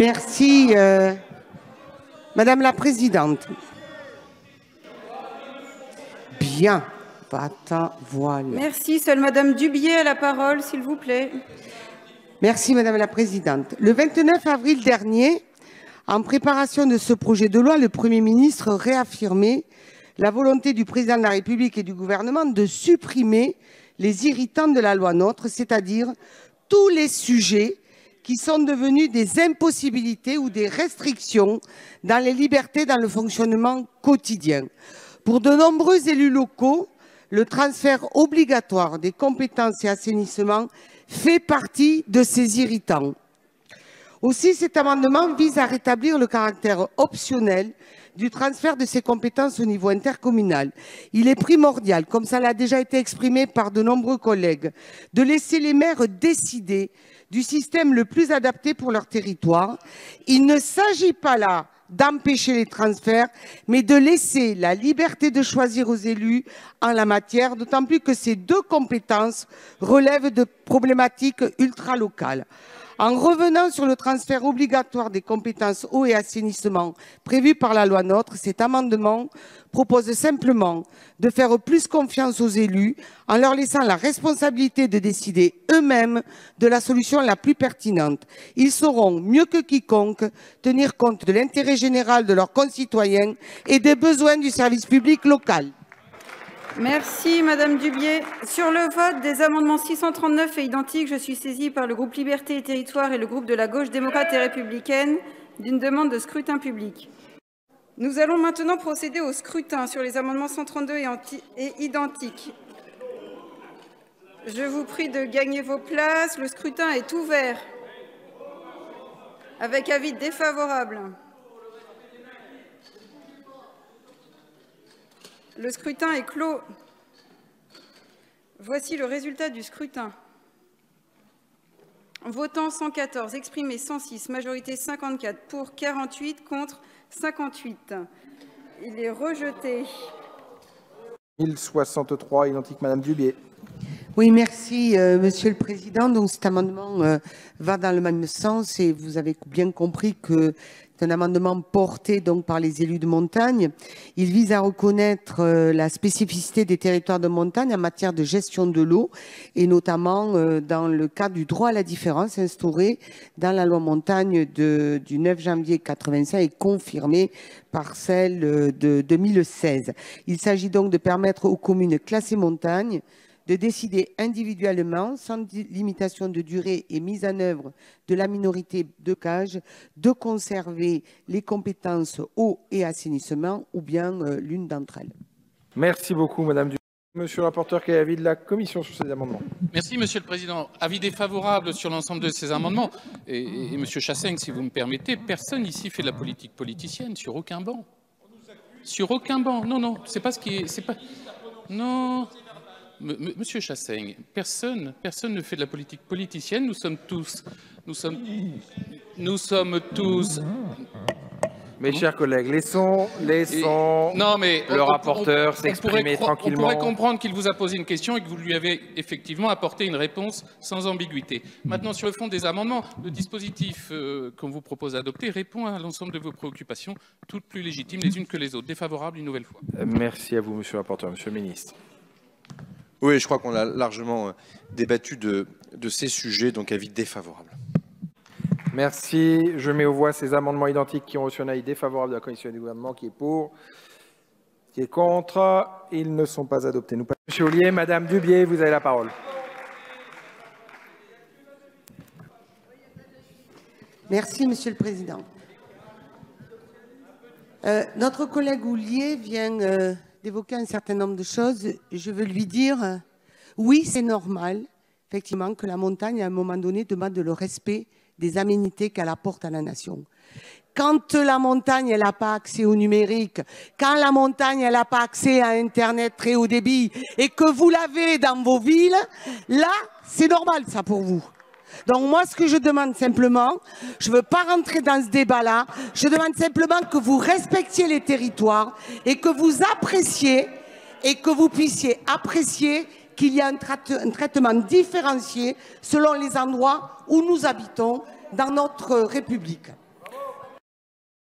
Merci, Madame la Présidente. Bien. Va-t'en, voilà. Merci. Seule Madame Dubié a la parole, s'il vous plaît. Merci, Madame la Présidente. Le 29 avril dernier, en préparation de ce projet de loi, le Premier ministre réaffirmait la volonté du Président de la République et du gouvernement de supprimer les irritants de la loi NOTRe, c'est-à-dire tous les sujets qui sont devenus des impossibilités ou des restrictions dans les libertés dans le fonctionnement quotidien. Pour de nombreux élus locaux, le transfert obligatoire des compétences et assainissement fait partie de ces irritants. Aussi, cet amendement vise à rétablir le caractère optionnel du transfert de ces compétences au niveau intercommunal. Il est primordial, comme ça l'a déjà été exprimé par de nombreux collègues, de laisser les maires décider du système le plus adapté pour leur territoire. Il ne s'agit pas là d'empêcher les transferts, mais de laisser la liberté de choisir aux élus en la matière, d'autant plus que ces deux compétences relèvent de problématiques ultra-locales. En revenant sur le transfert obligatoire des compétences eau et assainissement prévu par la loi NOTRe, cet amendement propose simplement de faire plus confiance aux élus en leur laissant la responsabilité de décider eux-mêmes de la solution la plus pertinente. Ils sauront mieux que quiconque tenir compte de l'intérêt général de leurs concitoyens et des besoins du service public local. Merci Madame Dubié. Sur le vote des amendements 639 et identiques, je suis saisie par le groupe Liberté et Territoires et le groupe de la Gauche démocrate et républicaine d'une demande de scrutin public. Nous allons maintenant procéder au scrutin sur les amendements 132 et identiques. Je vous prie de gagner vos places. Le scrutin est ouvert. Avec avis défavorable. Le scrutin est clos. Voici le résultat du scrutin. Votant 114, exprimé 106, majorité 54, pour 48, contre 58. Il est rejeté. 1063, identique, Madame Dubié. Oui, merci, Monsieur le Président. Donc, cet amendement va dans le même sens et vous avez bien compris que c'est un amendement porté donc par les élus de montagne. Il vise à reconnaître la spécificité des territoires de montagne en matière de gestion de l'eau et notamment dans le cadre du droit à la différence instauré dans la loi montagne du 9 janvier 85 et confirmé par celle de 2016. Il s'agit donc de permettre aux communes classées montagne de décider individuellement, sans limitation de durée et mise en œuvre de la minorité de cage, de conserver les compétences eau et assainissement ou bien l'une d'entre elles. Merci beaucoup, Madame Dubié. Monsieur le rapporteur, quel est l'avis de la commission sur ces amendements? Merci, Monsieur le Président. Avis défavorable sur l'ensemble de ces amendements. Et Monsieur Chassaigne, si vous me permettez, personne ici fait de la politique politicienne, sur aucun banc. Sur aucun banc. Non, non, c'est pas ce qui est... C'est pas... Non... Monsieur Chassaigne, personne ne fait de la politique politicienne. Nous sommes tous. Mes chers collègues, laissons non, mais le rapporteur s'exprimer tranquillement. On pourrait comprendre qu'il vous a posé une question et que vous lui avez effectivement apporté une réponse sans ambiguïté. Maintenant, sur le fond des amendements, le dispositif qu'on vous propose d'adopter répond à l'ensemble de vos préoccupations, toutes plus légitimes les unes que les autres. Défavorable une nouvelle fois. Merci à vous, Monsieur le rapporteur. Monsieur le ministre. Oui, je crois qu'on a largement débattu de ces sujets, donc avis défavorable. Merci. Je mets aux voix ces amendements identiques qui ont reçu un avis défavorable de la commission et du gouvernement. Qui est pour? Qui est contre? Ils ne sont pas adoptés. Nous passons. Monsieur Ollier, Madame Dubié, vous avez la parole. Merci, Monsieur le Président. Notre collègue Ollier vient d'évoquer un certain nombre de choses. Je veux lui dire, oui, c'est normal, effectivement, que la montagne, à un moment donné, demande le respect des aménités qu'elle apporte à la nation. Quand la montagne, elle n'a pas accès au numérique, quand la montagne, elle n'a pas accès à Internet très haut débit, et que vous l'avez dans vos villes, là, c'est normal, ça, pour vous. Donc moi, ce que je demande simplement, je ne veux pas rentrer dans ce débat-là, je demande simplement que vous respectiez les territoires et que vous appréciez et que vous puissiez apprécier qu'il y a un traitement différencié selon les endroits où nous habitons dans notre République.